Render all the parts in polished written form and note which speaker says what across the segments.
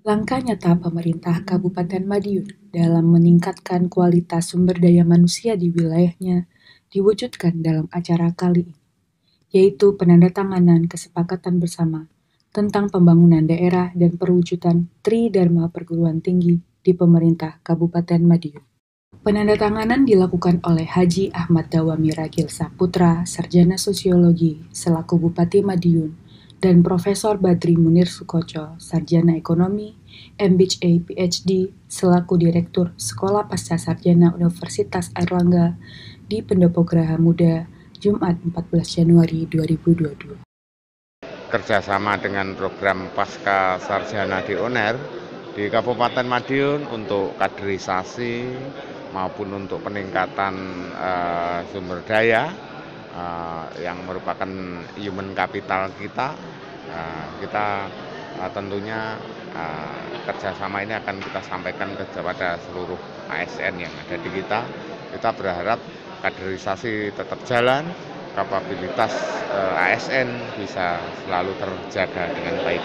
Speaker 1: Langkah nyata pemerintah Kabupaten Madiun dalam meningkatkan kualitas sumber daya manusia di wilayahnya diwujudkan dalam acara kali ini, yaitu penandatanganan kesepakatan bersama tentang pembangunan daerah dan perwujudan Tridharma Perguruan Tinggi di pemerintah Kabupaten Madiun. Penandatanganan dilakukan oleh Haji Ahmad Dawami Ragil Saputra, Sarjana Sosiologi, selaku Bupati Madiun, dan Profesor Badri Munir Sukoco, Sarjana Ekonomi, MBA PhD, selaku Direktur Sekolah Pasca Sarjana Universitas Airlangga di Pendopo Graha Muda, Jumat 14 Januari 2022.
Speaker 2: Kerjasama dengan program Pasca Sarjana di UNER di Kabupaten Madiun untuk kaderisasi maupun untuk peningkatan sumber daya yang merupakan human capital kita. Kita tentunya kerjasama ini akan kita sampaikan kepada seluruh ASN yang ada di kita. Kita berharap kaderisasi tetap jalan, kapabilitas ASN bisa selalu terjaga dengan baik.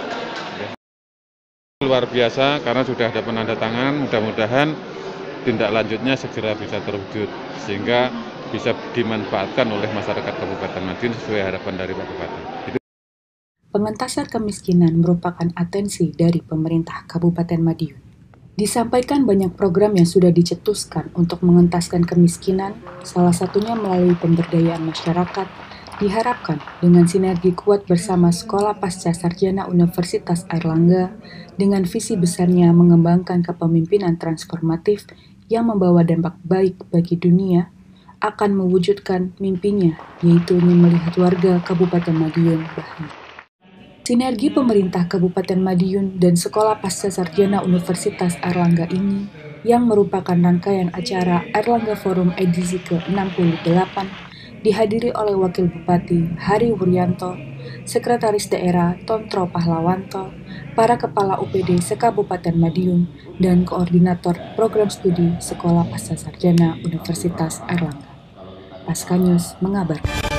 Speaker 3: Luar biasa karena sudah ada penandatangan, mudah-mudahan tindak lanjutnya segera bisa terwujud sehingga bisa dimanfaatkan oleh masyarakat Kabupaten Madiun sesuai harapan dari Pak Bupati.
Speaker 1: Pengentasan kemiskinan merupakan atensi dari pemerintah Kabupaten Madiun. Disampaikan banyak program yang sudah dicetuskan untuk mengentaskan kemiskinan, salah satunya melalui pemberdayaan masyarakat, diharapkan dengan sinergi kuat bersama Sekolah Pasca Sarjana Universitas Airlangga dengan visi besarnya mengembangkan kepemimpinan transformatif yang membawa dampak baik bagi dunia, akan mewujudkan mimpinya, yaitu melihat warga Kabupaten Madiun bahagia. Sinergi pemerintah Kabupaten Madiun dan Sekolah Pasca Sarjana Universitas Airlangga ini yang merupakan rangkaian acara Airlangga Forum edisi ke-68 dihadiri oleh Wakil Bupati Hari Wuryanto, Sekretaris Daerah Tontro Pahlawanto, para Kepala UPD se-Kabupaten Madiun, dan Koordinator Program Studi Sekolah Pasca Sarjana Universitas Airlangga. Pasca News mengabarkan.